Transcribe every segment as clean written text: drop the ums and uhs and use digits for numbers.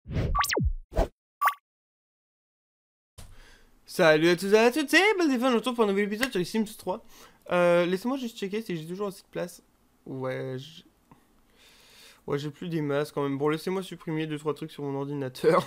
Salut à tous et à toutes, c'est Baldephone, on se retrouve pour un nouvel épisode sur les Sims 3. Laissez-moi juste checker si j'ai toujours assez de place. Ouais, j'ai plus des masses quand même. Bon, laissez-moi supprimer 2-3 trucs sur mon ordinateur.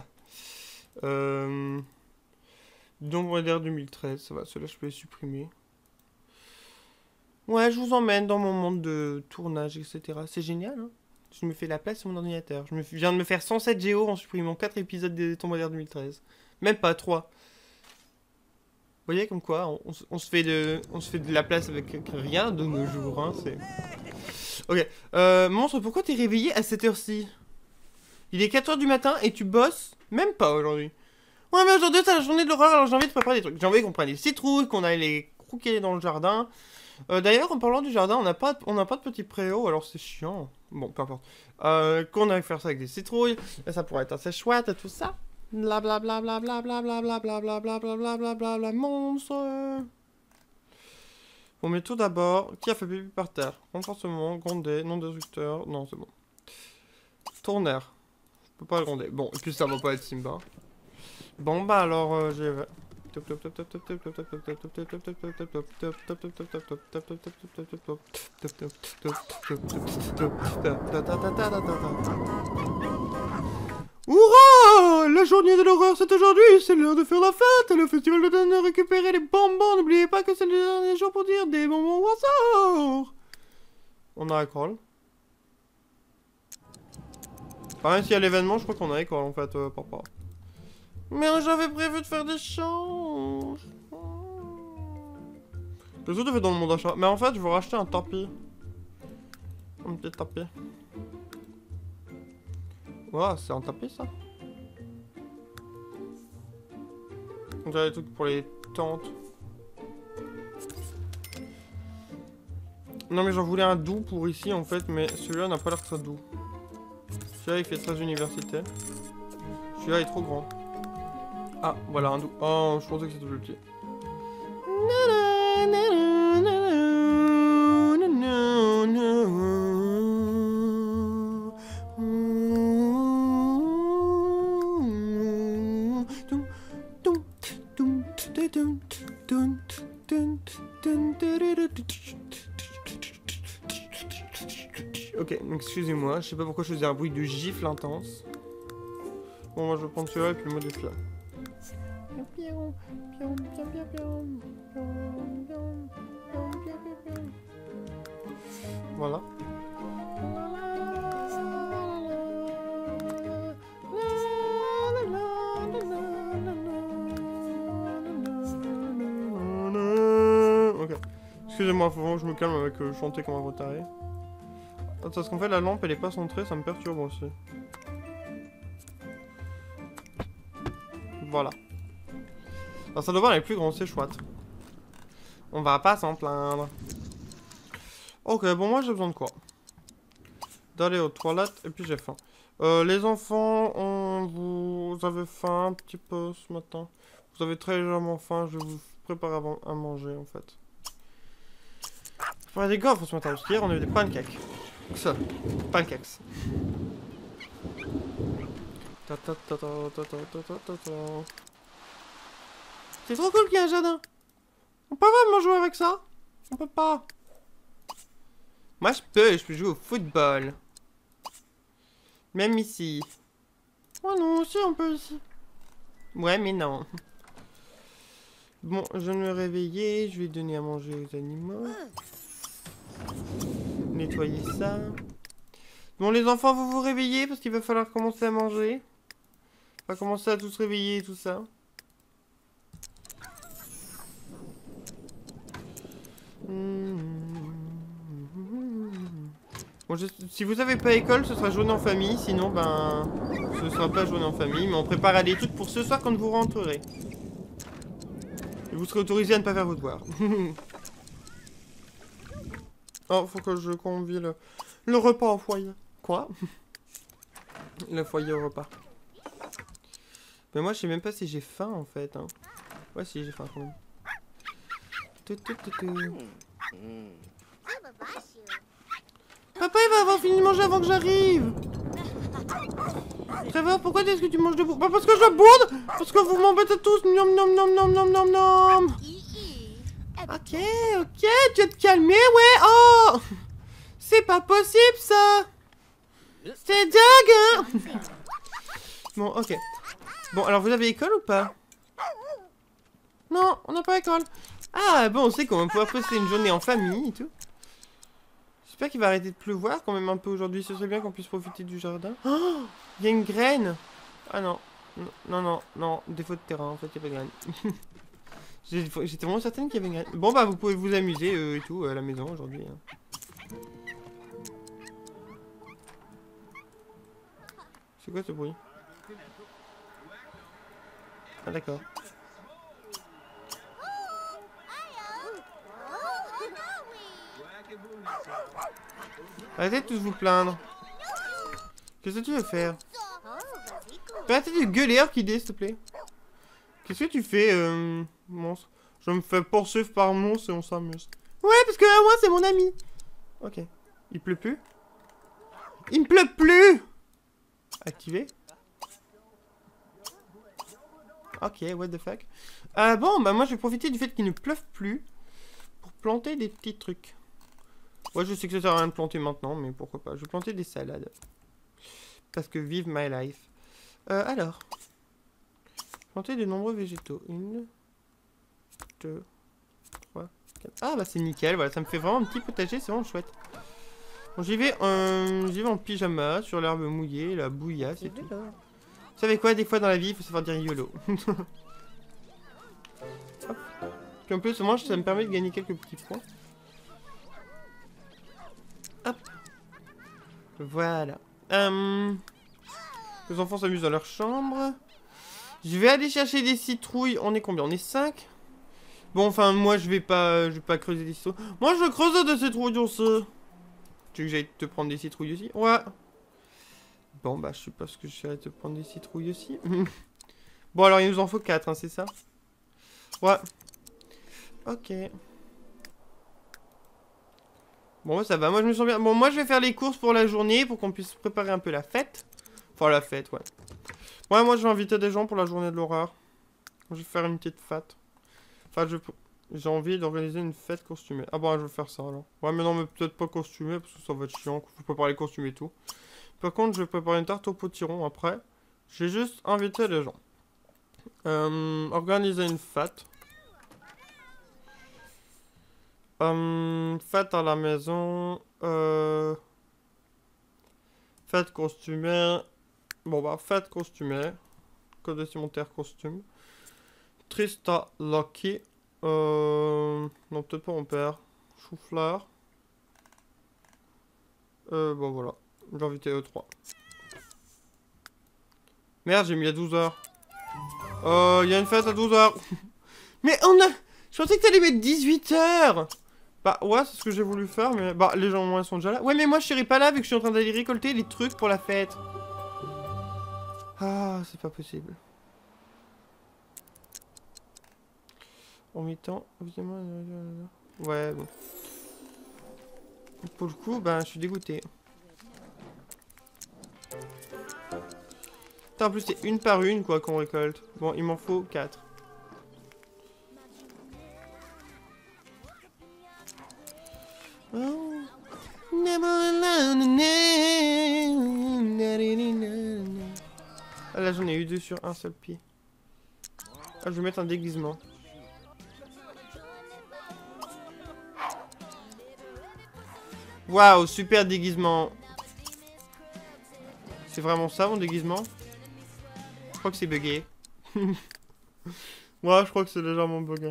Donc, on va dire 2013, ça va, ceux-là je peux les supprimer. Ouais, je vous emmène dans mon monde de tournage, etc. C'est génial, hein. Je me fais la place sur mon ordinateur. Viens de me faire 107 Go en supprimant 4 épisodes des Tomb Raider 2013. Même pas 3. Vous voyez comme quoi, on se fait de la place avec rien de nos jours, hein, c'est... Ok, monstre, pourquoi t'es réveillé à cette heure-ci? Il est 4h du matin et tu bosses? Même pas aujourd'hui. Ouais, mais aujourd'hui c'est la journée de l'horreur, alors j'ai envie de préparer des trucs. J'ai envie qu'on prenne des citrouilles, qu'on aille les croquer dans le jardin. D'ailleurs, en parlant du jardin, on n'a pas de petit préau, alors c'est chiant. Bon, peu importe. Qu'on aille faire ça avec des citrouilles, et ça pourrait être assez chouette et tout ça. Bla bla bla bla bla bla bla bla bla bla bla bla bla bla bla bla monstre. Bon, mais tout d'abord, qui a fait pipi par terre? Renforcement, grondé, non destructeur, non c'est bon. Tournaire, je peux pas le gronder. Bon, et puis ça va pas être Simba. Bon bah alors j'y vais. Hurrah! La journée de l'horreur c'est aujourd'hui, c'est l'heure de faire la fête, le festival de donner récupérer les bonbons, n'oubliez pas que c'est le dernier jour pour dire des bonbons au hasard. On a école. Enfin, même s'il y a l'événement, je crois qu'on a école en fait, papa. Mais j'avais prévu de faire des changes. Qu'est-ce que tu fais dans le monde achat? Mais en fait, je veux racheter un tapis. Un petit tapis. Ouah, c'est un tapis ça? On dirait des trucs pour les tentes. Non mais j'en voulais un doux pour ici en fait, mais celui-là n'a pas l'air très doux. Celui-là il fait 13 universités. Celui-là est trop grand. Ah, voilà un doux. Oh, je pensais que c'était plus petit. Ok, excusez-moi, je sais pas pourquoi je faisais un bruit de gifle intense. Bon, moi je vais prendre celui-là et puis le modifier. Voilà. Ok. Excusez-moi, faut vraiment que je me calme avec chanter comme un retardé. Parce qu'en fait la lampe elle est pas centrée, ça me perturbe aussi. Voilà. Alors ça doit voir, elle est plus grande, c'est chouette. On va pas s'en plaindre. Ok, bon moi j'ai besoin de quoi? D'aller aux toilettes et puis j'ai faim. Les enfants, vous avez faim un petit peu ce matin? Vous avez très légèrement faim, je vais vous préparer à manger en fait. Je ferai des gaufres ce matin, parce qu'hier on a eu des pancakes. Ça, pancakes. C'est trop cool qu'il y ait un jardin. On peut vraiment jouer avec ça? On peut pas. Moi je peux jouer au football. Même ici. Oh non, aussi on peut ici. Ouais mais non. Bon, je vais me réveiller, je vais donner à manger aux animaux. Nettoyer ça. Bon les enfants, vous vous réveillez parce qu'il va falloir commencer à manger. On va commencer à tous se réveiller et tout ça. Bon, si vous avez pas école, ce sera journée en famille. Sinon, ben, ce sera pas journée en famille. Mais on prépare des trucs pour ce soir quand vous rentrerez. Et vous serez autorisé à ne pas faire vos devoirs. Oh, faut que je convie le repas au foyer. Quoi? Le foyer au repas. Mais moi, je sais même pas si j'ai faim en fait. Hein. Ouais, si j'ai faim quand même. Papa, il va avoir fini de manger avant que j'arrive. Trevor, pourquoi est-ce que tu manges debout? Bah parce que je boude. Parce que vous m'embêtez tous. Nom nom nom nom nom nom nom. Ok, ok, tu vas te calmer, ouais. Oh, c'est pas possible ça. C'est dingue, hein. Bon, ok. Bon, alors vous avez école ou pas? Non, on n'a pas école. Ah, bon, on sait qu'on va pouvoir passer une journée en famille et tout. J'espère qu'il va arrêter de pleuvoir quand même un peu aujourd'hui. Ce serait bien qu'on puisse profiter du jardin. Oh, il y a une graine. Ah non. Non, non, non. Défaut de terrain, en fait, il n'y a pas de graine. J'étais vraiment certaine qu'il y avait une graine. Bon, bah, vous pouvez vous amuser et tout à la maison aujourd'hui. Hein. C'est quoi ce bruit? Ah, d'accord. Arrêtez de tous vous plaindre. Qu'est-ce que tu veux faire? Arrêtez de gueuler, Orchidée, s'il te plaît. Qu'est-ce que tu fais, monstre? Je me fais poursuivre par monstre et on s'amuse. Ouais, parce que moi, c'est mon ami. Ok. Il pleut plus? Il me pleut plus! Activé. Ok, what the fuck. Bon, bah moi, je vais profiter du fait qu'il ne pleuve plus pour planter des petits trucs. Ouais, je sais que ça sert à rien de planter maintenant, mais pourquoi pas. Je vais planter des salades. Parce que vive my life. Alors. Planter de nombreux végétaux. 1, 2, 3, 4. Ah bah c'est nickel, voilà, ça me fait vraiment un petit potager, c'est vraiment chouette. Bon, j'y vais en pyjama, sur l'herbe mouillée, la bouillasse et tout. Vous savez quoi, des fois dans la vie, il faut savoir dire YOLO. Hop. Puis en plus, moi, ça me permet de gagner quelques petits points. Hop. Voilà. Les enfants s'amusent dans leur chambre. Je vais aller chercher des citrouilles. On est combien? On est 5. Bon, enfin, moi, je vais pas creuser des citrouilles. Moi, je creuse des citrouilles aussi. Tu veux que j'aille te prendre des citrouilles aussi? Ouais. Bon, bah, je sais pas ce que je vais te prendre des citrouilles aussi. Bon, alors, il nous en faut 4, hein, c'est ça? Ouais. Ok. Bon, ça va. Moi, je me sens bien. Bon, moi, je vais faire les courses pour la journée pour qu'on puisse préparer un peu la fête. Enfin, la fête, ouais. Ouais, moi, je vais inviter des gens pour la journée de l'horreur. Je vais faire une petite fête. Enfin, j'ai envie d'organiser une fête costumée. Ah bon, je vais faire ça, alors. Ouais, mais non, mais peut-être pas costumée, parce que ça va être chiant. Faut préparer les costumes et tout. Par contre, je vais préparer une tarte au potiron après. J'ai juste invité les gens. Organiser une fête. Fête à la maison. Fête costumée. Bon bah, fête costumée. Code vestimentaire costume. Trista Lucky. Non, peut-être pas mon père. Chou-fleur. Bon voilà. J'ai invité eux 3. Merde, j'ai mis à 12h. Il y a une fête à 12h. Mais on a... Je pensais que t'allais mettre 18h. Bah ouais, c'est ce que j'ai voulu faire, mais... Bah, les gens moi sont déjà là. Ouais, mais moi je serai pas là vu que je suis en train d'aller récolter les trucs pour la fête. Ah, c'est pas possible. En mi-temps, évidemment... Ouais, bon. Pour le coup, bah, je suis dégoûté. Putain, en plus, c'est une par une, quoi, qu'on récolte. Bon, il m'en faut 4. Oh. Ah, là, j'en ai eu 2 sur un seul pied. Ah, je vais mettre un déguisement. Waouh, super déguisement. C'est vraiment ça, mon déguisement? Je crois que c'est bugué. Ouais, je crois que c'est légèrement bugué.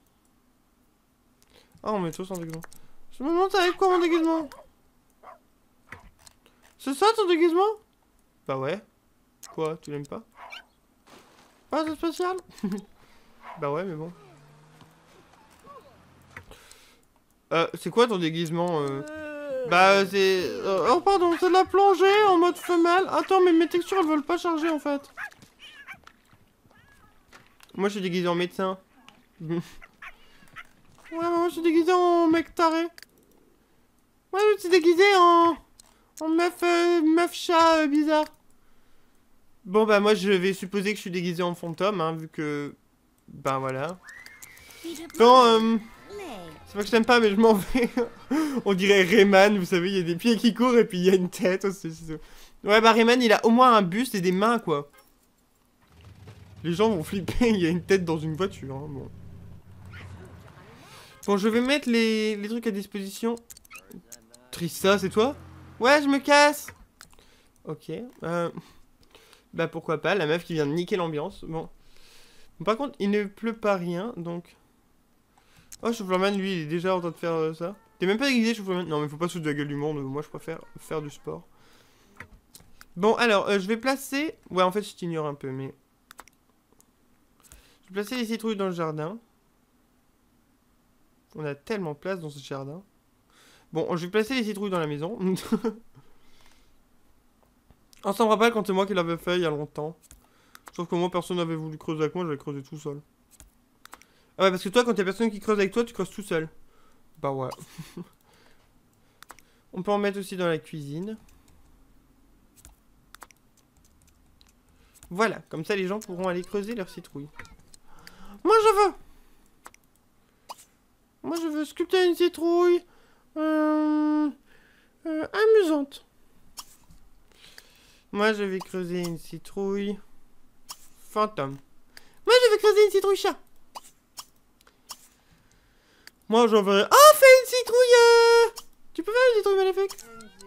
Ah, on met tous en déguisement. Je me demande, ça avec quoi mon déguisement? C'est ça ton déguisement? Bah ouais. Quoi, tu l'aimes pas? Pas de spécial? Bah ouais, mais bon. C'est quoi ton déguisement Bah c'est... Oh pardon, c'est de la plongée en mode femelle. Attends, mais mes textures elles veulent pas charger en fait. Moi je suis déguisé en médecin. Ouais, moi je suis déguisé en mec taré. Ouais, je suis déguisé en meuf chat bizarre. Bon, bah, moi, je vais supposer que je suis déguisé en fantôme, hein, vu que... Ben, voilà. Bon, c'est pas que je t'aime pas, mais je m'en vais. On dirait Rayman, vous savez, il y a des pieds qui courent et puis il y a une tête aussi. Ouais, bah, Rayman, il a au moins un buste et des mains, quoi. Les gens vont flipper, il y a une tête dans une voiture, hein, bon. Bon, je vais mettre les trucs à disposition. Trissa, c'est toi? Ouais, je me casse. Ok, bah pourquoi pas, la meuf qui vient de niquer l'ambiance. Bon. Par contre, il ne pleut pas rien, donc... Oh, Chauffleurman, lui, il est déjà en train de faire ça. T'es même pas déguisé, Chauffleurman? Non, mais faut pas se foutre de la gueule du monde, moi je préfère faire du sport. Bon, alors, je vais placer... Ouais, en fait, je t'ignore un peu, mais... Je vais placer les citrouilles dans le jardin. On a tellement de place dans ce jardin. Bon, je vais placer les citrouilles dans la maison. On s'en rappelle quand c'est moi qui l'avais fait il y a longtemps. Sauf que moi, personne n'avait voulu creuser avec moi, j'avais creusé tout seul. Ah ouais, parce que toi, quand il y a personne qui creuse avec toi, tu creuses tout seul. Bah ouais. On peut en mettre aussi dans la cuisine. Voilà, comme ça les gens pourront aller creuser leurs citrouilles. Moi je veux! Moi je veux sculpter une citrouille. Amusante. Moi je vais creuser une citrouille. Fantôme. Moi je vais creuser une citrouille chat. Moi j'en veux... Oh, fais une citrouille. Tu peux faire une citrouille maléfique?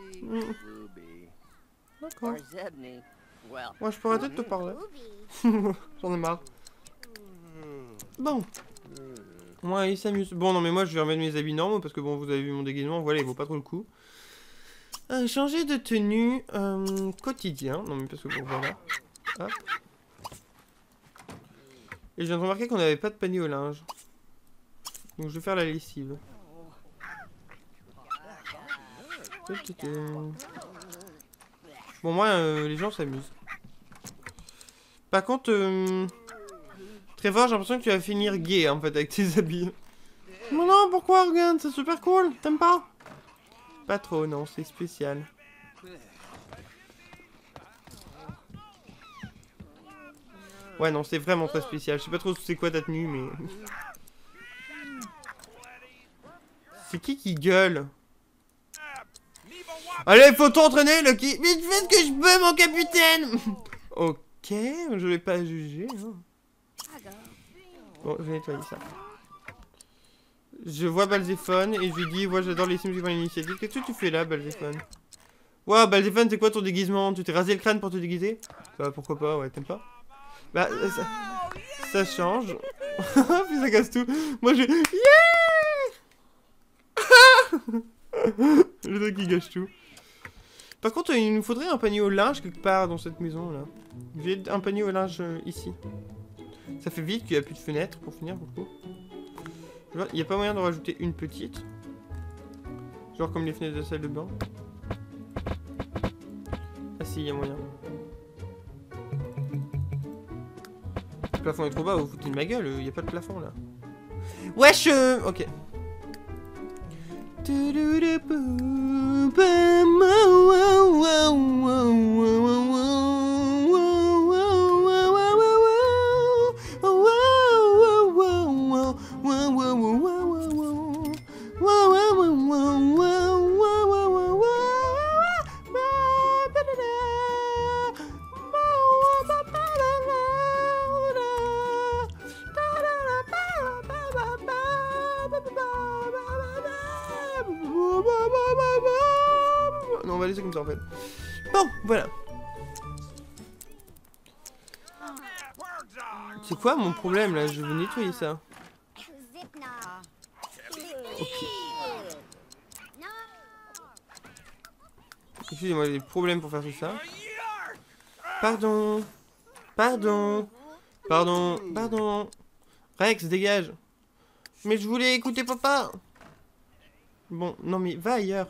D'accord. Moi je pourrais peut-être te parler. J'en ai marre. Bon. Moi il s'amuse. Bon non mais moi je vais remettre mes habits normaux parce que bon vous avez vu mon déguisement, voilà il vaut pas trop le coup. Changer de tenue quotidien. Non mais parce que bon voilà. Hop. Et je viens de remarquer qu'on n'avait pas de panier au linge. Donc je vais faire la lessive. Bon moi les gens s'amusent. Par contre Trevor, j'ai l'impression que tu vas finir gay en fait avec tes habits. Mais non, pourquoi? Regarde, c'est super cool. T'aimes pas? Pas trop, non, c'est spécial. Ouais, non, c'est vraiment très spécial. Je sais pas trop c'est quoi ta tenue, mais... C'est qui gueule? Allez, faut t'entraîner, Lucky. Mais fais ce que je peux, mon capitaine. Ok, je vais pas juger. Hein. Bon, je vais nettoyer ça. Je vois Balzéphone et je lui dis, ouais, j'adore les Sims qui prennent l'initiative. Qu'est-ce que tu fais là, Balzéphone? Ouais, Balzéphone, c'est quoi ton déguisement? Tu t'es rasé le crâne pour te déguiser? Bah, pourquoi pas, ouais, t'aimes pas? Bah, ça change. Puis ça casse tout. Moi, je... Yeah. Le truc qui gâche tout. Par contre, il nous faudrait un panier au linge quelque part dans cette maison, là. J'ai un panier au linge ici. Ça fait vite qu'il n'y a plus de fenêtre pour finir, beaucoup. Il n'y a pas moyen de rajouter une petite. Genre comme les fenêtres de la salle de bain. Ah si, il y a moyen. Le plafond est trop bas, vous foutez de ma gueule, il n'y a pas de plafond là. Wesh ok. Non, on va laisser comme ça en fait. Bon, voilà. C'est quoi mon problème là? Je veux nettoyer ça. Ok. Excusez-moi, j'ai des problèmes pour faire tout ça. Pardon. Pardon. Pardon. Pardon. Rex, dégage. Mais je voulais écouter papa. Bon, non mais va ailleurs.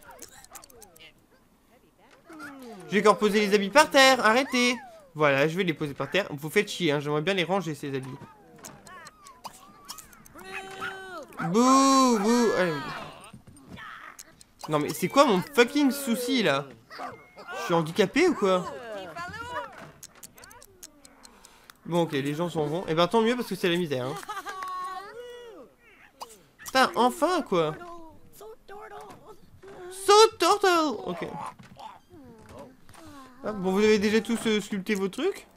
Je vais encore poser les habits par terre, arrêtez. Voilà, je vais les poser par terre. Vous faites chier, hein, j'aimerais bien les ranger ces habits. Bouh, bouh. Allez. Non mais c'est quoi mon fucking souci là? Je suis handicapé ou quoi? Bon, ok, les gens s'en vont. Et ben tant mieux parce que c'est la misère. Hein. Putain, enfin quoi. So turtle. Ok. Ah, bon, vous avez déjà tous sculpté vos trucs.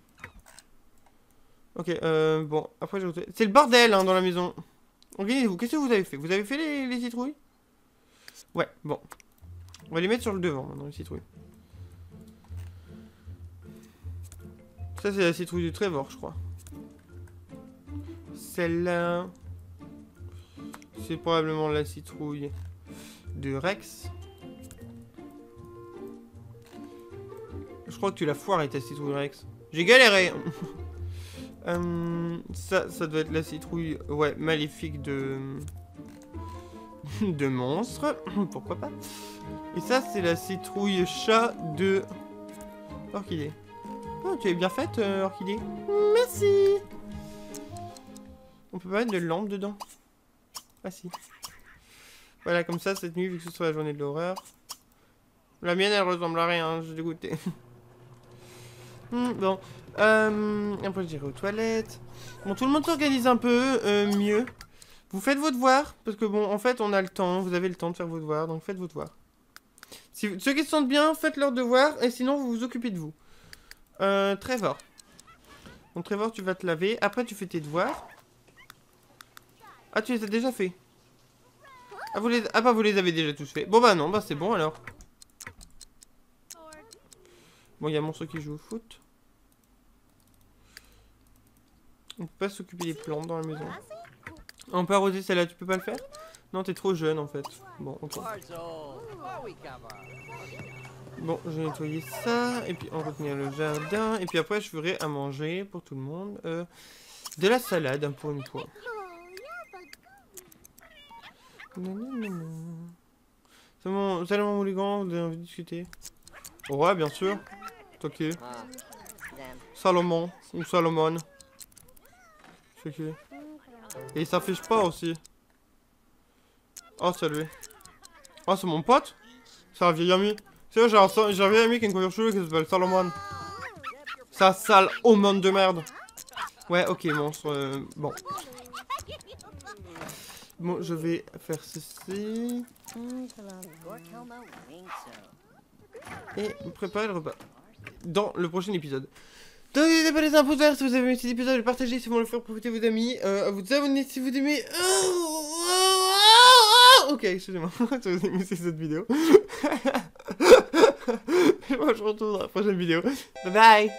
Ok, bon, après c'est le bordel hein, dans la maison. Organisez-vous, qu'est-ce que vous avez fait? Vous avez fait les citrouilles? Ouais, bon. On va les mettre sur le devant maintenant, les citrouilles. Ça, c'est la citrouille du Trevor, je crois. Celle-là... c'est probablement la citrouille de Rex. Je crois que tu l'as foiré, ta citrouille Rex. J'ai galéré. Ça doit être la citrouille, ouais, maléfique de... de monstre. Pourquoi pas. Et ça, c'est la citrouille chat de... Orchidée. Oh, tu es bien faite, Orchidée. Merci. On peut pas mettre de lampe dedans? Ah si. Voilà, comme ça, cette nuit, vu que ce soit la journée de l'horreur. La mienne, elle ressemble à rien, je suis dégoûté. Bon. Après, j'irai aux toilettes. Bon, tout le monde s'organise un peu mieux. Vous faites vos devoirs, parce que bon, en fait, on a le temps. Vous avez le temps de faire vos devoirs, donc faites vos devoirs. Si, ceux qui se sentent bien, faites leurs devoirs, et sinon, vous vous occupez de vous. Trevor. Donc, Trevor, tu vas te laver. Après, tu fais tes devoirs. Ah, tu les as déjà fait. Ah, bah, vous les avez déjà tous fait. Bon, bah non, bah c'est bon, alors. Bon, il y a Monstre qui joue au foot. On peut pas s'occuper des plantes dans la maison. On peut arroser celle-là, tu peux pas le faire? Non, t'es trop jeune, en fait. Bon, ok. Bon, je vais nettoyer ça, et puis on va tenir le jardin, et puis après je ferai à manger pour tout le monde. De la salade, hein, pour une fois. Salut mon Mouligan, vous avez envie de discuter? Ouais, bien sûr. Ok. Salomon, ou Salomon. C'est qui? Et il s'affiche pas aussi. Oh, salut. Oh, c'est mon pote? C'est un vieil ami. C'est vrai, j'ai un vieil ami qui a une couleur cheveux qui s'appelle Salomon. Ça sale au monde de merde. Ouais, ok, monstre. Bon. Bon, je vais faire ceci. Et préparer le repas. Dans le prochain épisode. Donc n'hésitez pas à laisser un pouce vert si vous avez aimé cet épisode, le partager si vous voulez le faire profiter vos amis, à vous abonner si vous aimez. Ok, excusez-moi, si vous aimez cette vidéo. Moi je vous retrouve dans la prochaine vidéo. Bye bye.